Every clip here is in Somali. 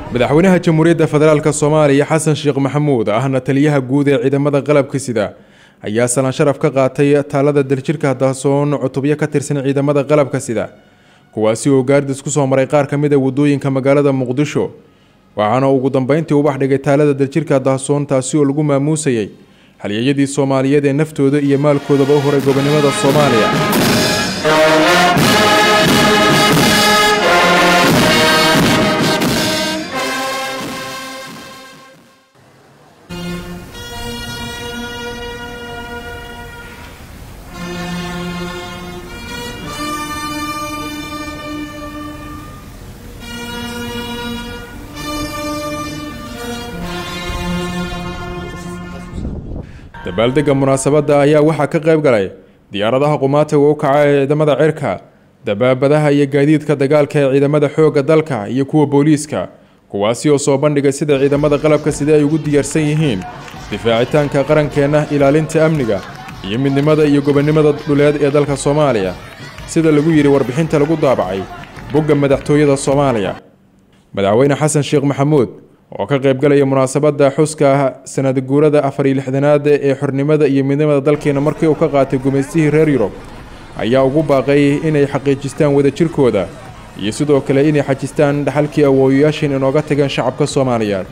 madaxweynaha jamhuuriyadda federaalka Soomaaliya Xasan Sheekh Maxamuud ahna taliyaha guud ee ciidamada qalabka sida ayaa salaan sharaf ka qaatay taalada daljirka Dahsoon cutubyo ka tirsan ciidamada qalabka sida kuwaasi oo gaardis ku soo maray qaar kamid ah wadooyinka magaalada Muqdisho waxaana ugu dambeyntii u baxdhigay taalada daljirka Dahsoon taasi oo lagu maamuusayay halyeeyadii Soomaaliyeed ee naftooda iyo maalkoodaba u horay gobonimada Soomaaliya dabaaldega munaasabada ayaa waxa ka qayb galay diyaaradaha qumaatiga u kacay ee ciidamada cirka dabaabadaha iyo gaadiidka dagaalka ee ciidamada xoogga dalka iyo kuwa booliiska kuwaasi oo soo bandhigay sida ciidamada qalabka sida ay ugu diyaarsan yihiin difaacitaanka qarankeena ilaalinta amniga iyo midnimada iyo gobonimada dhuleed ee dalka Soomaaliya sida lagu yiri warbixinta lagu daabacay bogga madaxtooyada Soomaaliya madaxweyne Xasan Sheekh Maxamuud oo ka qayb galay munaasabada xuska sanad guurada 64aad ee xornimada iyo midnimada dalkeena markii uu ka qaatay gumeystihii reer Yurub ayaa ugu baaqay inay xaqiijistaan wadajirkooda iyo sidoo kale inay xajistaan dhaxalkii awoowayaasheen inooga tagaan shacabka Soomaaliyeed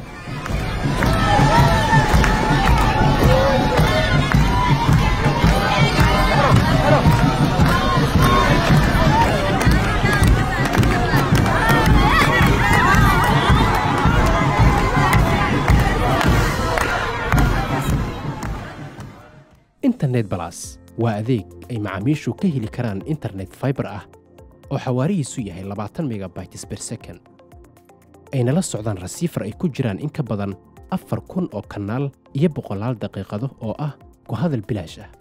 internet plus waa adeeg ay macaamiishu ka heli karaan internet fiber ah oo xawaarihiisu yahay 20 megabytes per second ayna la socdaan receiver ay ku jiraan in ka badan 4,000 oo kanaal iyo 100 daqiiqado oo ah ku hadal bilaash ah